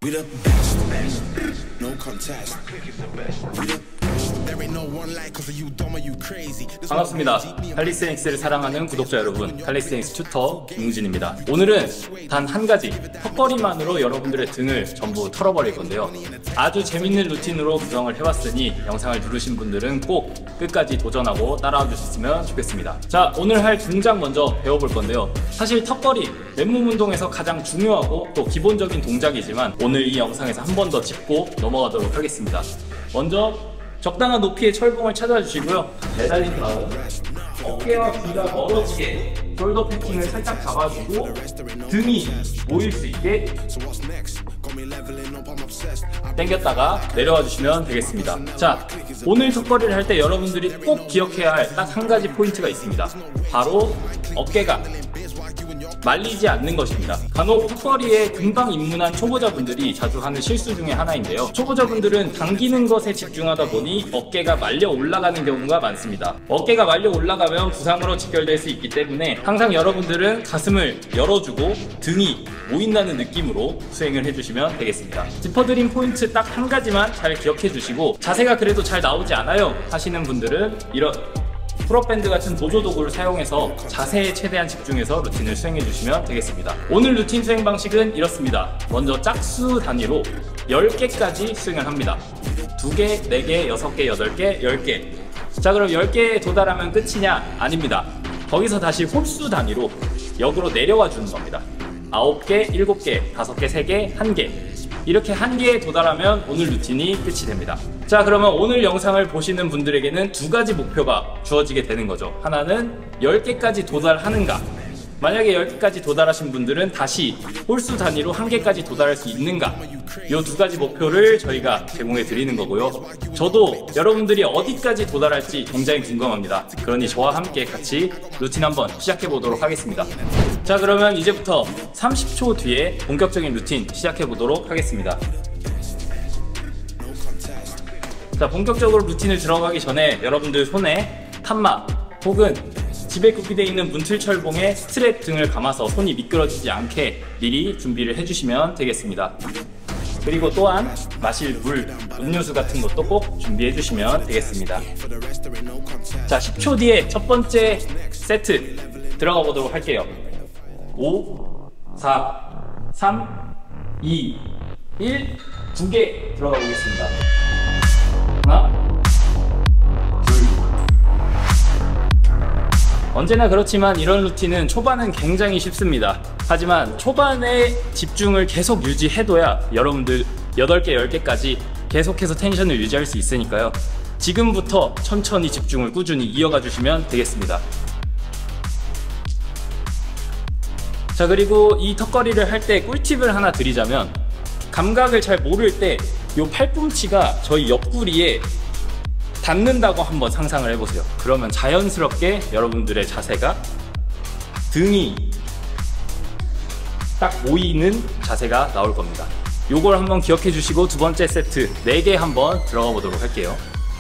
We the best, no contest. We the there ain't no one like cause you dumb or you crazy. 반갑습니다. 칼리스테닉스를 사랑하는 구독자 여러분, 칼리스테닉스 튜터 김웅진입니다. 오늘은 단 한 가지 턱걸이만으로 여러분들의 등을 전부 털어버릴 건데요. 아주 재밌는 루틴으로 구성을 해봤으니 영상을 누르신 분들은 꼭 끝까지 도전하고 따라와 주셨으면 좋겠습니다. 자, 오늘 할 동작 먼저 배워볼 건데요. 사실 턱걸이 맨몸 운동에서 가장 중요하고 또 기본적인 동작이지만 오늘 이 영상에서 한 번 더 짚고 넘어가도록 하겠습니다. 먼저 적당한 높이의 철봉을 찾아주시고요. 매달린 다음 어깨와 귀가 멀어지게 숄더 패킹을 살짝 잡아주고 등이 모일 수 있게 당겼다가 내려와 주시면 되겠습니다. 자, 오늘 턱걸이를 할 때 여러분들이 꼭 기억해야 할 딱 한 가지 포인트가 있습니다. 바로 어깨가 말리지 않는 것입니다. 간혹 턱걸이에 금방 입문한 초보자분들이 자주 하는 실수 중에 하나인데요. 초보자분들은 당기는 것에 집중하다 보니 어깨가 말려 올라가는 경우가 많습니다. 어깨가 말려 올라가면 부상으로 직결될 수 있기 때문에 항상 여러분들은 가슴을 열어주고 등이 모인다는 느낌으로 수행을 해주시면 되겠습니다. 짚어드린 포인트 딱 한 가지만 잘 기억해 주시고 자세가 그래도 잘 나오지 않아요 하시는 분들은 이런 풀업밴드 같은 보조 도구를 사용해서 자세에 최대한 집중해서 루틴을 수행해 주시면 되겠습니다. 오늘 루틴 수행 방식은 이렇습니다. 먼저 짝수 단위로 10개까지 수행을 합니다. 2개, 4개, 6개, 8개, 10개. 자, 그럼 10개에 도달하면 끝이냐? 아닙니다. 거기서 다시 홀수 단위로 역으로 내려와 주는 겁니다. 9개, 7개, 5개, 3개, 1개. 이렇게 1개에 도달하면 오늘 루틴이 끝이 됩니다. 자, 그러면 오늘 영상을 보시는 분들에게는 두 가지 목표가 주어지게 되는 거죠. 하나는 10개까지 도달하는가, 만약에 10개까지 도달하신 분들은 다시 홀수 단위로 1개까지 도달할 수 있는가, 이 두 가지 목표를 저희가 제공해 드리는 거고요. 저도 여러분들이 어디까지 도달할지 굉장히 궁금합니다. 그러니 저와 함께 같이 루틴 한번 시작해 보도록 하겠습니다. 자, 그러면 이제부터 30초 뒤에 본격적인 루틴 시작해 보도록 하겠습니다. 자, 본격적으로 루틴을 들어가기 전에 여러분들 손에 탑마 혹은 집에 구비되어 있는 문틀철봉에 스트랩 등을 감아서 손이 미끄러지지 않게 미리 준비를 해주시면 되겠습니다. 그리고 또한 마실 물, 음료수 같은 것도 꼭 준비해 주시면 되겠습니다. 자, 10초 뒤에 첫 번째 세트 들어가 보도록 할게요. 5, 4, 3, 2, 1, 2개 들어가 보겠습니다. 하나, 둘. 언제나 그렇지만 이런 루틴은 초반은 굉장히 쉽습니다. 하지만 초반에 집중을 계속 유지해둬야 여러분들 8개, 10개까지 계속해서 텐션을 유지할 수 있으니까요. 지금부터 천천히 집중을 꾸준히 이어가 주시면 되겠습니다. 자, 그리고 이 턱걸이를 할 때 꿀팁을 하나 드리자면, 감각을 잘 모를 때 이 팔꿈치가 저희 옆구리에 닿는다고 한번 상상을 해보세요. 그러면 자연스럽게 여러분들의 자세가 등이 딱 모이는 자세가 나올 겁니다. 요걸 한번 기억해 주시고 두 번째 세트 4개 한번 들어가 보도록 할게요.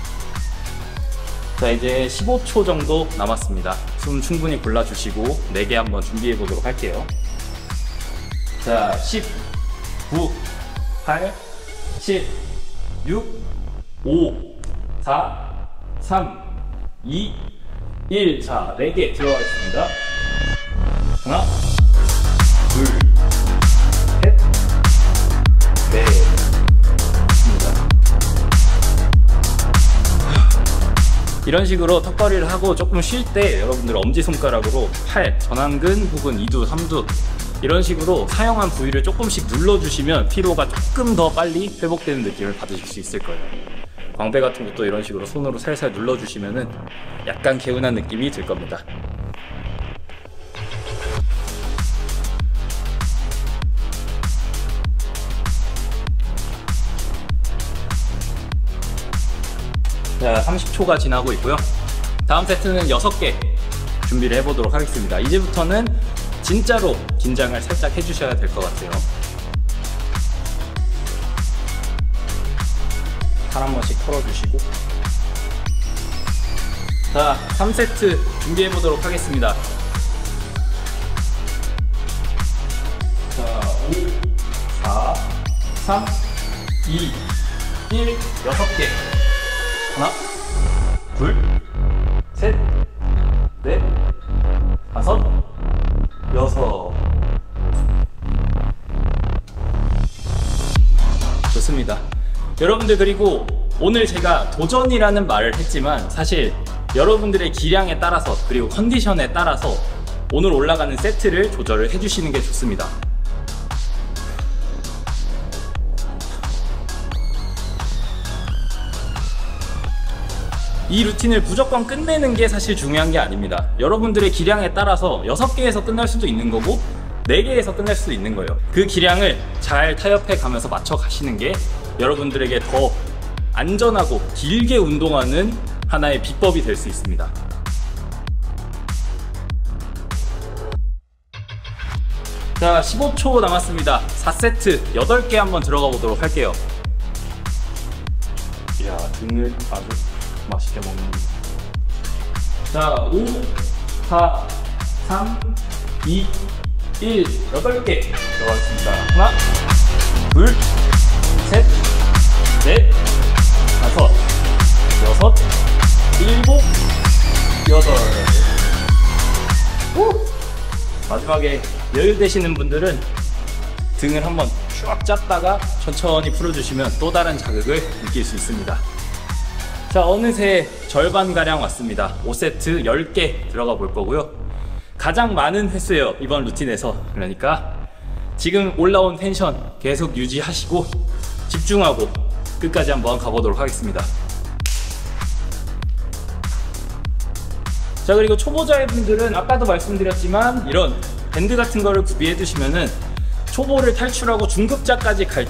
자, 이제 15초 정도 남았습니다. 숨 충분히 골라주시고 4개 한번 준비해 보도록 할게요. 자, 10, 9, 8, 7, 6, 5, 4, 3, 2, 1. 자, 4개 들어가겠습니다. 하나, 둘, 셋, 넷. 좋습니다. 이런 식으로 턱걸이를 하고 조금 쉴 때 여러분들 엄지손가락으로 팔, 전완근 혹은 2두, 3두 이런 식으로 사용한 부위를 조금씩 눌러주시면 피로가 조금 더 빨리 회복되는 느낌을 받으실 수 있을 거예요. 광배 같은 것도 이런 식으로 손으로 살살 눌러주시면은 약간 개운한 느낌이 들 겁니다. 자, 30초가 지나고 있고요. 다음 세트는 6개 준비를 해보도록 하겠습니다. 이제부터는 진짜로 긴장을 살짝 해주셔야 될 것 같아요. 팔 한 번씩 털어주시고. 자, 3세트 준비해보도록 하겠습니다. 자, 5, 4, 3, 2, 1, 6개. 하나, 둘, 셋, 넷, 다섯, 여섯. 좋습니다. 여러분들, 그리고 오늘 제가 도전이라는 말을 했지만 사실 여러분들의 기량에 따라서 그리고 컨디션에 따라서 오늘 올라가는 세트를 조절을 해주시는 게 좋습니다. 이 루틴을 무조건 끝내는 게 사실 중요한 게 아닙니다. 여러분들의 기량에 따라서 6개에서 끝날 수도 있는 거고 4개에서 끝날 수도 있는 거예요. 그 기량을 잘 타협해 가면서 맞춰 가시는 게 여러분들에게 더 안전하고 길게 운동하는 하나의 비법이 될 수 있습니다. 자, 15초 남았습니다. 4세트 8개 한번 들어가 보도록 할게요. 이야, 등을 아주 맛있게 먹는. 자, 5, 4, 3, 2, 1, 8개 들어가겠습니다. 하나, 둘, 셋, 넷, 다섯, 여섯, 일곱, 여덟. 마지막에 여유 되시는 분들은 등을 한번 쭉 짰다가 천천히 풀어주시면 또 다른 자극을 느낄 수 있습니다. 자, 어느새 절반가량 왔습니다. 5세트 10개 들어가 볼 거고요. 가장 많은 횟수예요, 이번 루틴에서. 그러니까 지금 올라온 텐션 계속 유지하시고 집중하고 끝까지 한번 가보도록 하겠습니다. 자, 그리고 초보자분들은 아까도 말씀드렸지만 이런 밴드 같은 거를 구비해 두시면은 초보를 탈출하고 중급자까지 갈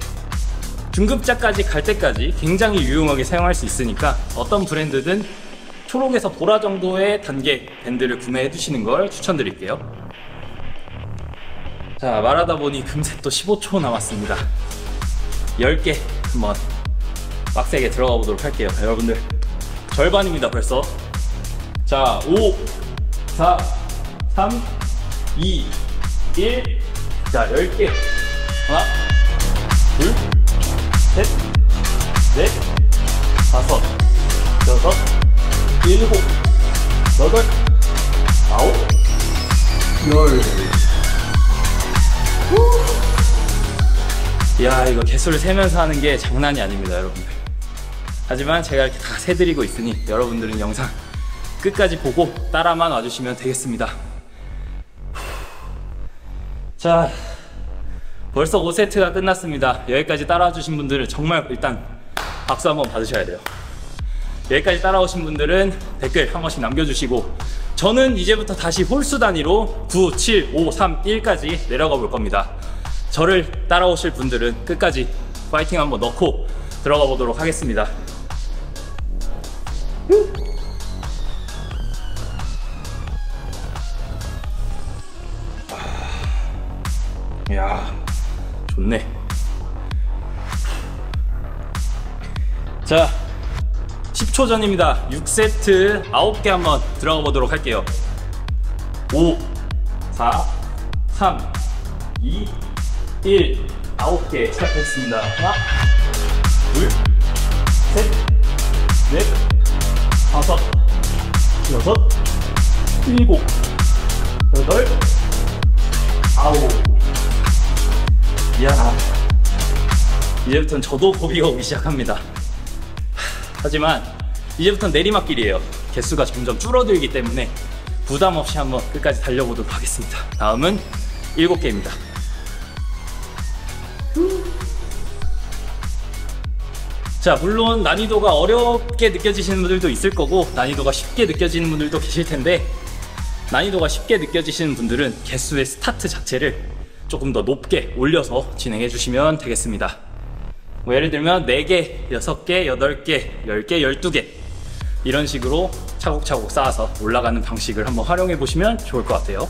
때까지 굉장히 유용하게 사용할 수 있으니까 어떤 브랜드든 초록에서 보라 정도의 단계 밴드를 구매해 두시는 걸 추천드릴게요. 자, 말하다 보니 금세 또 15초 남았습니다. 10개 한번 빡세게 들어가 보도록 할게요. 여러분들, 절반입니다 벌써. 자, 5, 4, 3, 2, 1. 자, 10개. 하나, 둘, 셋, 넷, 다섯, 여섯, 일곱, 여덟, 아홉, 열. 이야, 이거 개수를 세면서 하는 게 장난이 아닙니다, 여러분들. 하지만 제가 이렇게 다 세드리고 있으니 여러분들은 영상 끝까지 보고 따라만 와주시면 되겠습니다. 자, 벌써 5세트가 끝났습니다. 여기까지 따라와 주신 분들은 정말 일단 박수 한번 받으셔야 돼요. 여기까지 따라오신 분들은 댓글 한 번씩 남겨주시고, 저는 이제부터 다시 홀수 단위로 9, 7, 5, 3, 1까지 내려가 볼 겁니다. 저를 따라오실 분들은 끝까지 파이팅 한번 넣고 들어가 보도록 하겠습니다. 이야, 좋네. 자, 10초 전입니다. 6세트 9개 한번 들어가 보도록 할게요. 5, 4, 3, 2, 1. 9개 시작하겠습니다. 하나, 둘, 셋, 넷, 다섯, 여섯, 일곱, 여덟, 아홉. 이야, 이제부터는 저도 고비가 오기 시작합니다. 하지만 이제부터는 내리막길이에요. 개수가 점점 줄어들기 때문에 부담 없이 한번 끝까지 달려보도록 하겠습니다. 다음은 7개입니다. 자, 물론 난이도가 어렵게 느껴지시는 분들도 있을 거고 난이도가 쉽게 느껴지는 분들도 계실 텐데, 난이도가 쉽게 느껴지시는 분들은 개수의 스타트 자체를 조금 더 높게 올려서 진행해 주시면 되겠습니다. 뭐 예를 들면 4개, 6개, 8개, 10개, 12개 이런 식으로 차곡차곡 쌓아서 올라가는 방식을 한번 활용해 보시면 좋을 것 같아요.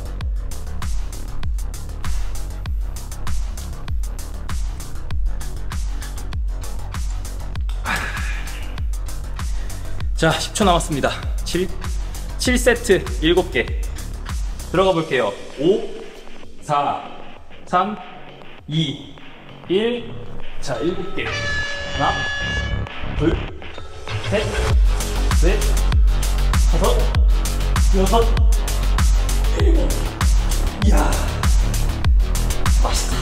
자, 10초 남았습니다. 7세트 7개 들어가 볼게요. 5, 4, 3, 2, 1. 자, 7개. 하나, 둘, 셋, 넷, 다섯, 여섯, 일곱. 이야, 맛있다.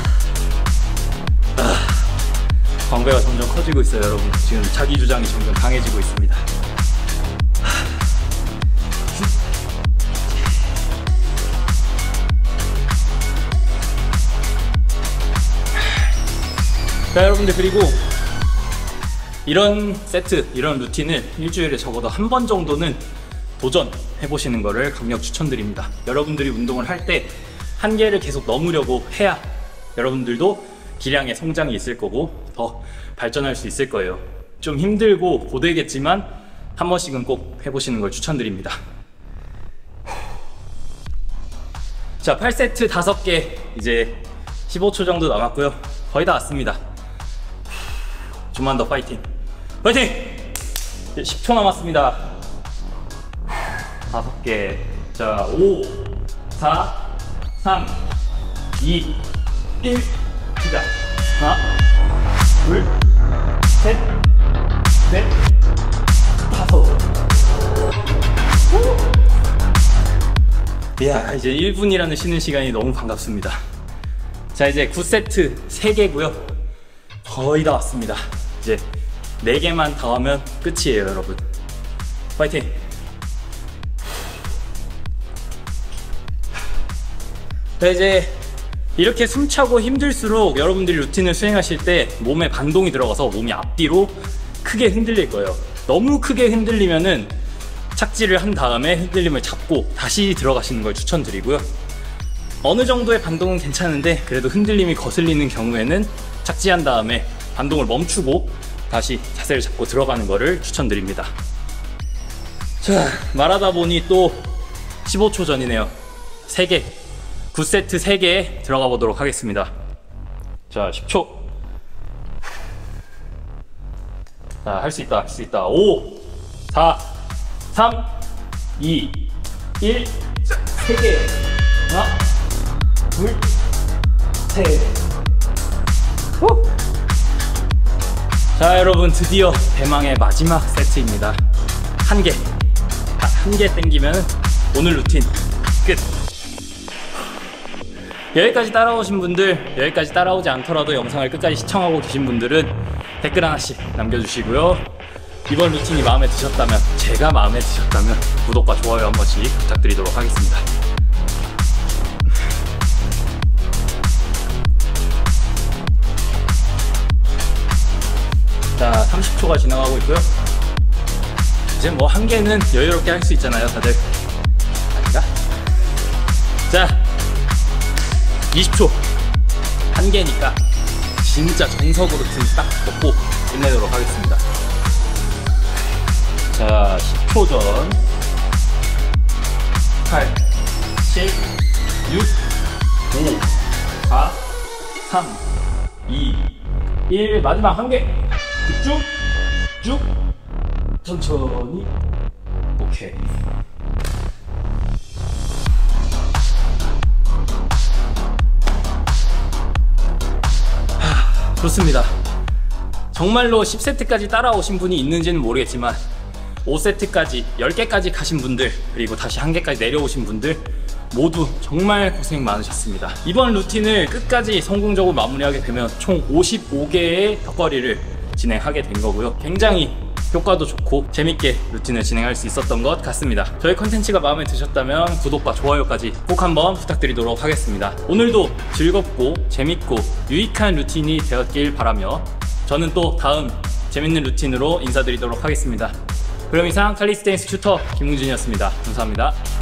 광배가 점점 커지고 있어요, 여러분. 지금 자기 주장이 점점 강해지고 있습니다. 자, 여러분들, 그리고 이런 세트, 이런 루틴을 일주일에 적어도 한 번 정도는 도전해보시는 거를 강력 추천드립니다. 여러분들이 운동을 할 때 한계를 계속 넘으려고 해야 여러분들도 기량의 성장이 있을 거고 더 발전할 수 있을 거예요. 좀 힘들고 고되겠지만 한 번씩은 꼭 해보시는 걸 추천드립니다. 자, 8세트 5개, 이제 15초 정도 남았고요. 거의 다 왔습니다. 좀만 더 파이팅! 파이팅! 10초 남았습니다. 5개. 자, 5, 4, 3, 2, 1. 시작. 하나, 둘, 셋, 넷, 다섯. 이야, 이제 1분이라는 쉬는 시간이 너무 반갑습니다. 자, 이제 9세트 3개고요. 거의 다 왔습니다. 이제 4개만 더 하면 끝이에요, 여러분. 파이팅! 네, 이제 이렇게 숨차고 힘들수록 여러분들이 루틴을 수행하실 때 몸에 반동이 들어가서 몸이 앞뒤로 크게 흔들릴 거예요. 너무 크게 흔들리면은 착지를 한 다음에 흔들림을 잡고 다시 들어가시는 걸 추천드리고요. 어느 정도의 반동은 괜찮은데 그래도 흔들림이 거슬리는 경우에는 착지한 다음에 반동을 멈추고 다시 자세를 잡고 들어가는 거를 추천드립니다. 자, 말하다 보니 또 15초 전이네요. 3개, 9세트 3개 들어가 보도록 하겠습니다. 자, 10초. 자, 할 수 있다, 할 수 있다. 5, 4, 3, 2, 1. 3개. 하나, 둘, 셋. 후! 자, 여러분, 드디어 대망의 마지막 세트입니다. 1개. 딱 1개 땡기면 오늘 루틴 끝. 여기까지 따라오신 분들, 여기까지 따라오지 않더라도 영상을 끝까지 시청하고 계신 분들은 댓글 하나씩 남겨주시고요. 이번 루틴이 마음에 드셨다면, 제가 마음에 드셨다면 구독과 좋아요 한 번씩 부탁드리도록 하겠습니다. 자, 30초가 지나가고 있고요. 이제 뭐 1개는 여유롭게 할 수 있잖아요, 다들. 아닌가? 자, 20초. 1개니까 진짜 정석으로 딱 먹고 끝내도록 하겠습니다. 자, 10초 전. 8, 7, 6, 5, 4, 3, 2, 1. 마지막 1개. 쭉 천천히. 오케이. 좋습니다. 정말로 10세트까지 따라오신 분이 있는지는 모르겠지만 5세트까지 10개까지 가신 분들, 그리고 다시 1개까지 내려오신 분들 모두 정말 고생 많으셨습니다. 이번 루틴을 끝까지 성공적으로 마무리하게 되면 총 55개의 턱걸이를 진행하게 된 거고요. 굉장히 효과도 좋고 재밌게 루틴을 진행할 수 있었던 것 같습니다. 저희 컨텐츠가 마음에 드셨다면 구독과 좋아요까지 꼭 한번 부탁드리도록 하겠습니다. 오늘도 즐겁고 재밌고 유익한 루틴이 되었길 바라며 저는 또 다음 재밌는 루틴으로 인사드리도록 하겠습니다. 그럼 이상 칼리스테니스 튜터 김웅준이었습니다. 감사합니다.